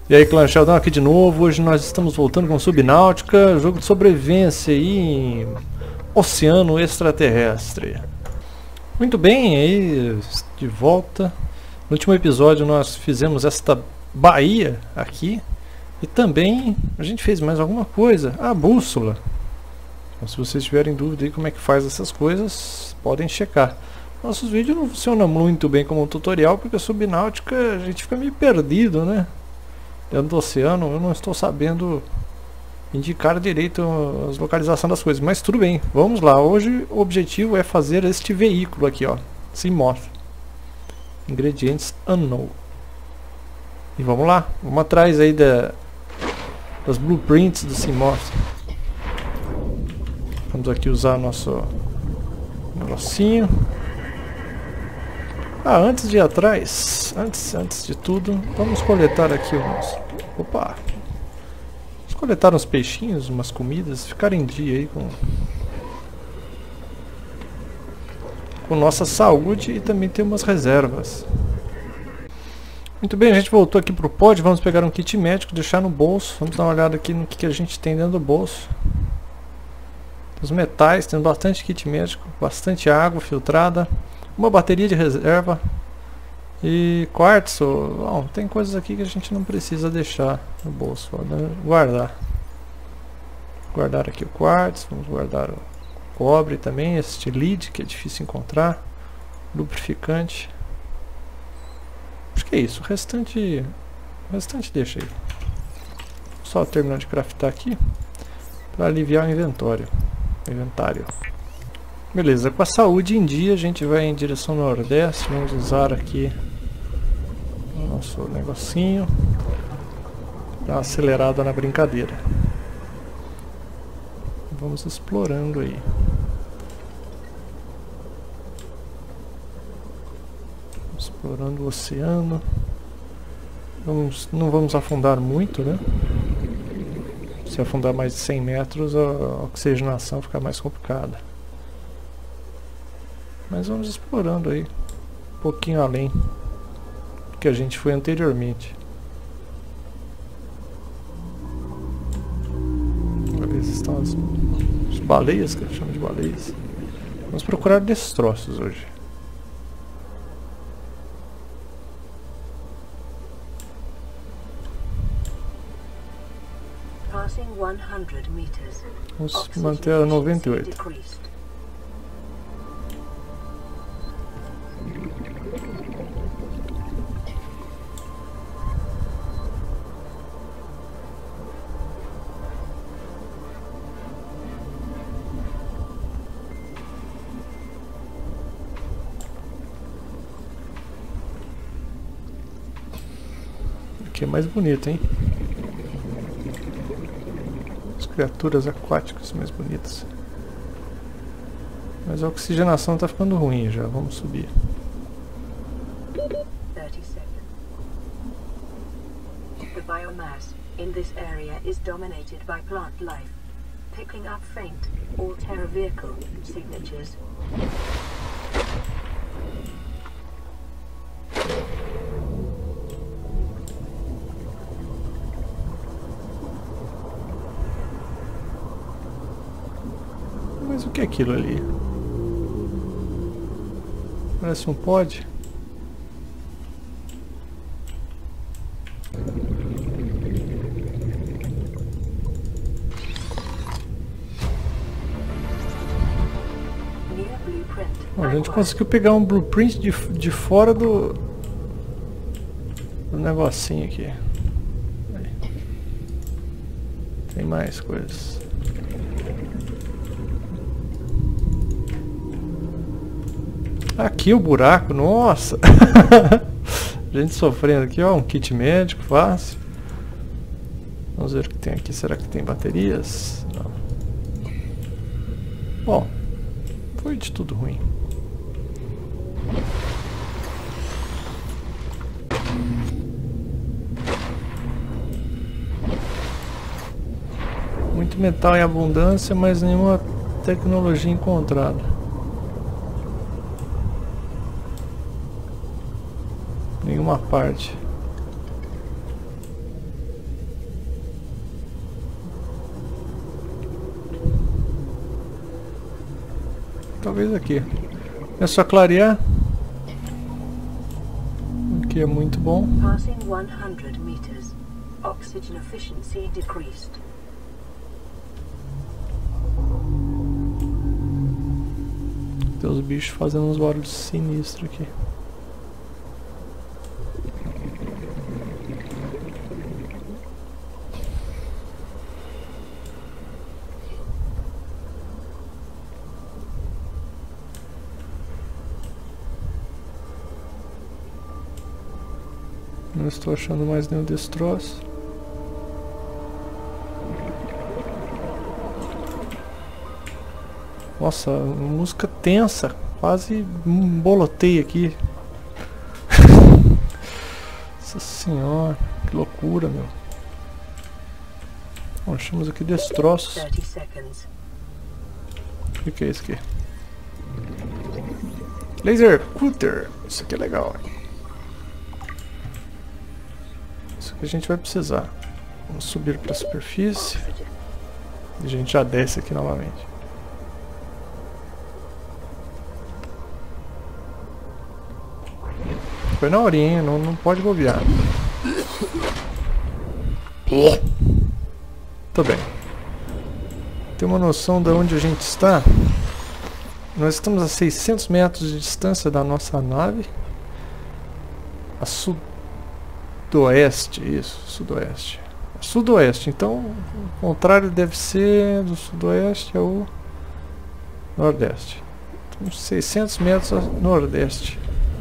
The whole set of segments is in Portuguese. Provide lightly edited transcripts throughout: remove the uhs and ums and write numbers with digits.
E aí, Clã Sheldon aqui de novo. Hoje nós estamos voltando com Subnáutica, jogo de sobrevivência aí em oceano extraterrestre. Muito bem, aí de volta. No último episódio nós fizemos esta baía aqui. E também a gente fez mais alguma coisa, a bússola. Então, se vocês tiverem dúvida aí como é que faz essas coisas, podem checar. Nossos vídeos não funcionam muito bem como um tutorial, porque a Subnáutica a gente fica meio perdido, né? Dentro do oceano, eu não estou sabendo indicar direito as localizações das coisas, mas tudo bem, vamos lá. Hoje o objetivo é fazer este veículo aqui, ó, Seamoth. Ingredientes unknown. E vamos lá, vamos atrás aí das blueprints do Seamoth. Vamos aqui usar nosso negocinho. Ah, antes de ir atrás, antes de tudo, vamos coletar aqui uns... Opa! Vamos coletar uns peixinhos, umas comidas, ficar em dia aí com nossa saúde e também ter umas reservas. Muito bem, a gente voltou aqui pro pod, vamos pegar um kit médico, deixar no bolso, vamos dar uma olhada aqui no que a gente tem dentro do bolso. Os metais, tem bastante kit médico, bastante água filtrada. Uma bateria de reserva e quartzo. Bom, tem coisas aqui que a gente não precisa deixar no bolso. Vamos guardar aqui o quartzo, vamos guardar o cobre também, este lead que é difícil encontrar, lubrificante. Acho que é isso, o restante deixa aí. Só terminar de craftar aqui para aliviar o inventário. Beleza, com a saúde em dia a gente vai em direção ao nordeste, vamos usar aqui o nosso negocinho, dar uma acelerada na brincadeira. Vamos explorando aí. Explorando o oceano. Não vamos afundar muito, né? Se afundar mais de 100 metros a oxigenação fica mais complicada. Mas vamos explorando aí, um pouquinho além do que a gente foi anteriormente. Ali estão as baleias, que eu chamo de baleias. Vamos procurar destroços hoje. Vamos manter a 98. Aqui é mais bonito, hein? As criaturas aquáticas mais bonitas. Mas a oxigenação tá ficando ruim já, vamos subir. 30 seconds. The biomass in this area is dominated by plant life, picking up faint or terra vehicle signatures. Mas o que é aquilo ali? Parece um pod. Bom, a gente conseguiu pegar um blueprint de fora do negocinho aqui. Aí. Tem mais coisas. Aqui o buraco, nossa! A gente sofrendo aqui, ó, um kit médico fácil. Vamos ver o que tem aqui, será que tem baterias? Não. Bom, foi de tudo ruim. Muito metal em abundância, mas nenhuma tecnologia encontrada. Nenhuma parte. talvez aqui. É só clarear. Aqui é muito bom. Passing 100 meters. Oxygen efficiency decreased. Tem os bichos fazendo uns barulhos sinistros aqui. Não estou achando mais nenhum destroço. Nossa, música tensa. Quase embolotei aqui. Nossa senhora, que loucura, meu. Bom, achamos aqui destroços. 30 seconds. O que é isso aqui? Laser Cutter. Isso aqui é legal. Isso que a gente vai precisar. Vamos subir para a superfície. E a gente já desce aqui novamente. Foi na horinha, não pode bobear. Tô bem. Tem uma noção de onde a gente está? Nós estamos a 600 metros de distância da nossa nave. A sudoeste, isso, sudoeste. Sudoeste, então o contrário deve ser do sudoeste ao nordeste. Então, 600 metros a nordeste.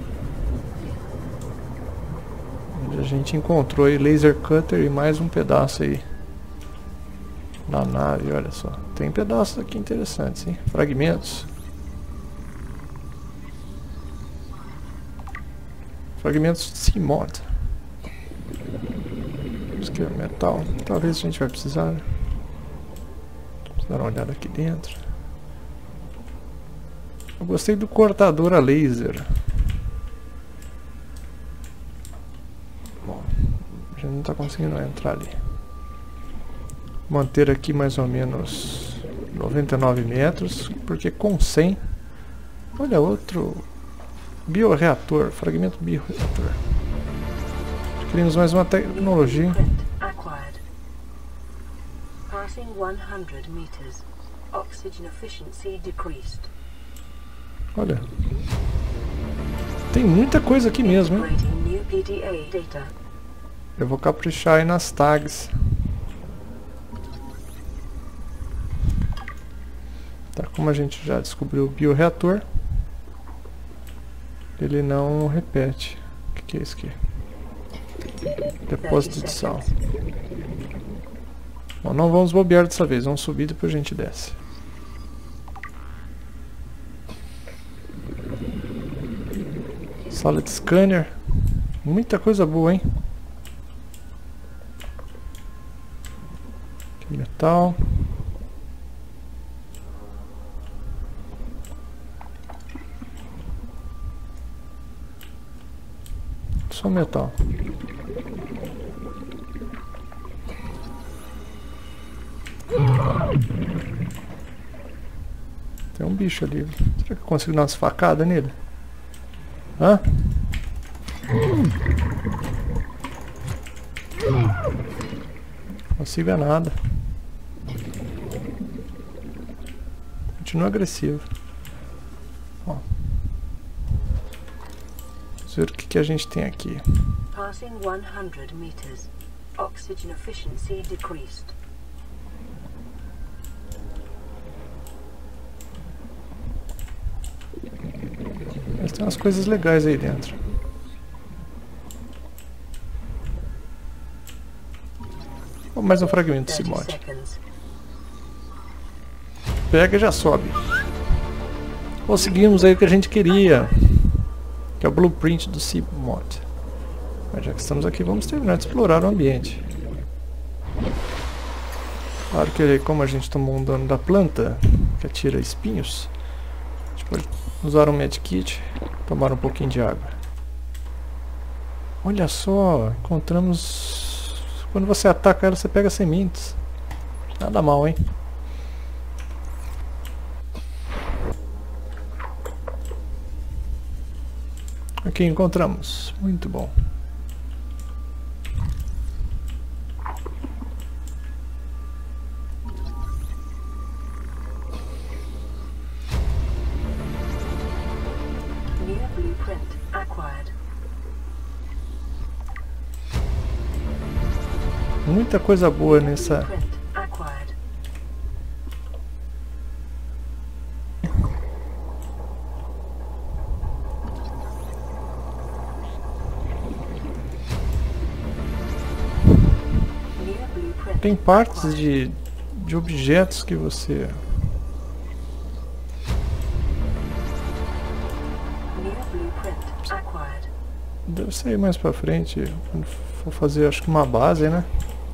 Onde a gente encontrou aí laser cutter e mais um pedaço aí na nave, olha só. Tem pedaços aqui interessantes, hein? Fragmentos. Fragmentos de CMOD. Isso aqui é metal. Talvez a gente vai precisar. Vamos dar uma olhada aqui dentro. Eu gostei do cortador a laser. Bom, a gente não está conseguindo entrar ali. Manter aqui mais ou menos 99 metros, porque com 100... Olha, outro bioreator, fragmento bioreator. Adquirimos mais uma tecnologia. Passing 100 meters. Oxygen efficiency decreased. Olha. Tem muita coisa aqui mesmo, hein? Integrating new PDA data. Eu vou caprichar aí nas tags. Tá, como a gente já descobriu o bioreator, ele não repete. O que é isso aqui? Depósito de sal. Bom, não vamos bobear dessa vez, vamos subir e depois a gente desce. Sala de scanner. Muita coisa boa, hein? Aqui, metal. Só metal. Tem um bicho ali. Será que eu consigo dar umas facadas nele? Hã? Não consigo ver nada. Continua agressivo. Ó. Vamos ver o que a gente tem aqui. Passing 100 meters. Oxygen efficiency decreased. Mas tem umas coisas legais aí dentro. Oh, mais um fragmento de 30 CMOD. seconds. Pega e já sobe. Conseguimos aí o que a gente queria, que é o blueprint do CMOD. Mas já que estamos aqui, vamos terminar de explorar o ambiente. Claro que como a gente tomou um dano da planta, que atira espinhos, a gente pode usar um medkit, tomar um pouquinho de água. Olha só, encontramos... Quando você ataca ela, você pega sementes. Nada mal, hein? Aqui encontramos. Muito bom. New blueprint acquired. Muita coisa boa nessa. Blueprint acquired. New blueprint Tem partes acquired. de objetos que você. New blueprint acquired. Deve ser mais pra frente. Quando for fazer, acho que uma base, né?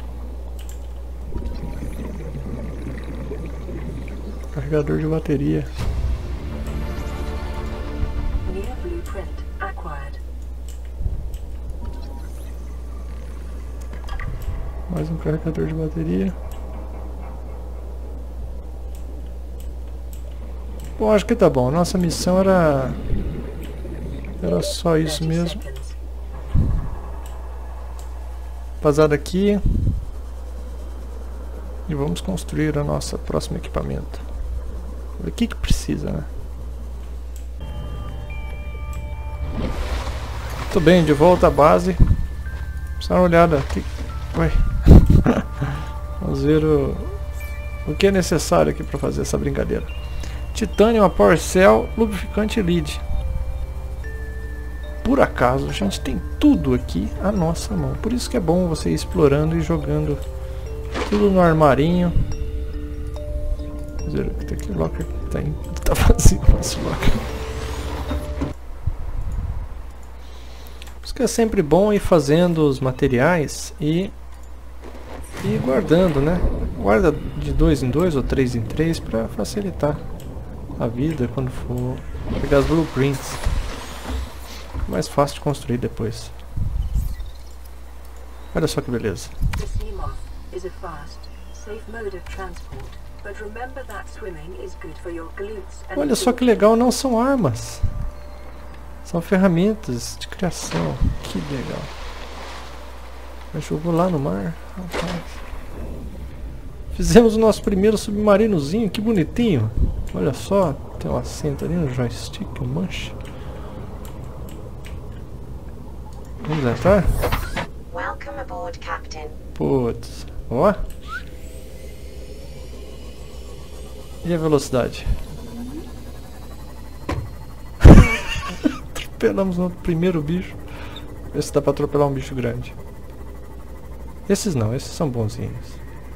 Carregador de bateria. New blueprint acquired. Mais um carregador de bateria. Bom, acho que tá bom. Nossa missão era só isso 30 mesmo. seconds. Vazar daqui. E vamos construir o nosso próximo equipamento. O que precisa, né? Muito bem, de volta à base. Só uma olhada aqui. Ué. Vamos ver o que é necessário aqui para fazer essa brincadeira. Titânio, uma Power Cell, lubrificante lead. Por acaso, a gente tem tudo aqui à nossa mão. Por isso que é bom você ir explorando e jogando tudo no armarinho. Vamos ver o que tem aqui. O locker tá vazio o nosso locker. Por isso que é sempre bom ir fazendo os materiais e guardando, né? Guarda de 2 em 2 ou 3 em 3 para facilitar a vida quando for pegar as blueprints. Mais fácil de construir depois. Olha só que beleza. The Seamoth is a fast, safe mode of transport, but remember that swimming is good for your glutes and Olha só que legal, não são armas. São ferramentas de criação. Que legal. Mas jogou lá no mar. Rapaz. Fizemos o nosso primeiro submarinozinho, que bonitinho. Olha só, tem um assento ali, um joystick, um manche. Vamos entrar? Welcome aboard, Captain. Putz, ó. E a velocidade? Atropelamos no primeiro bicho. Vê se dá pra atropelar um bicho grande. Esses não, esses são bonzinhos.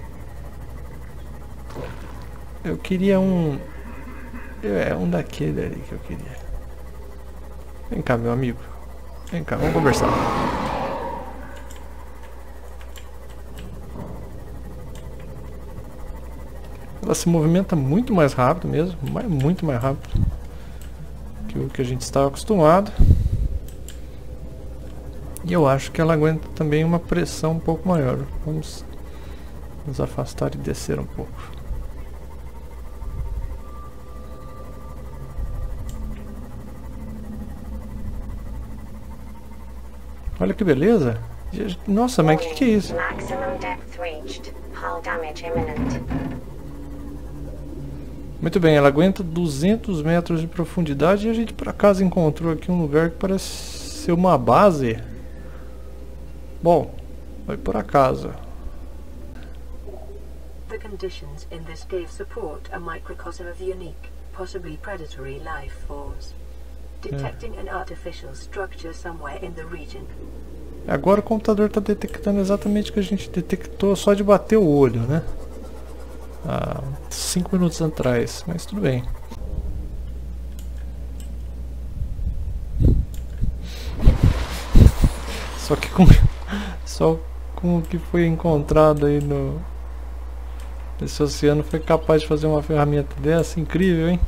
Eu queria um... É um daquele ali que eu queria. Vem cá, meu amigo. Vem cá, vamos conversar. Ela se movimenta muito mais rápido mesmo, muito mais rápido que o que a gente estava acostumado. E eu acho que ela aguenta também uma pressão um pouco maior. Vamos nos afastar e descer um pouco. Olha que beleza! Nossa, mas que é isso? Maximum depth reached. Hull damage imminent. Muito bem, ela aguenta 200 metros de profundidade e a gente por acaso encontrou aqui um lugar que parece ser uma base. Bom, foi por acaso. The conditions in this cave support a microcosm of unique, possibly predatory life forms. Detecting an artificial structure somewhere in the region. Agora o computador está detectando exatamente o que a gente detectou só de bater o olho, né? Há 5 minutos atrás, mas tudo bem. Só com o que foi encontrado aí nesse oceano foi capaz de fazer uma ferramenta dessa. Incrível, hein?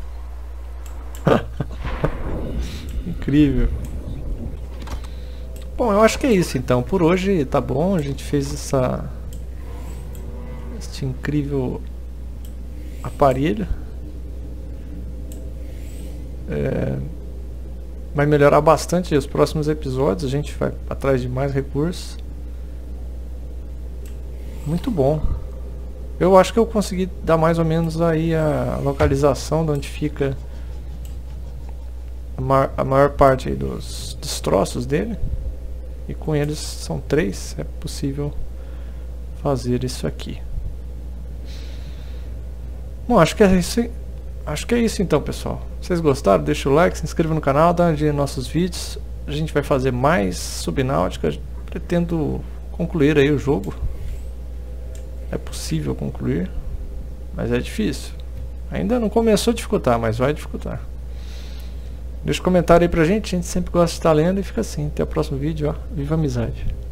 Incrível. Bom, eu acho que é isso então. Por hoje tá bom. A gente fez este incrível aparelho. vai melhorar bastante os próximos episódios. A gente vai atrás de mais recursos. Muito bom. Eu acho que eu consegui dar mais ou menos aí a localização de onde fica a maior parte aí dos destroços dele. E com eles são 3, é possível fazer isso aqui. Bom, acho que é isso. Acho que é isso então, pessoal. Vocês gostaram? Deixa o like, se inscreva no canal, dá uma olhada nos nossos vídeos. A gente vai fazer mais Subnáutica. Pretendo concluir aí o jogo. É possível concluir, mas é difícil. Ainda não começou a dificultar, mas vai dificultar. Deixa um comentário aí pra gente, a gente sempre gosta de estar lendo e fica assim. Até o próximo vídeo, ó. Viva a amizade!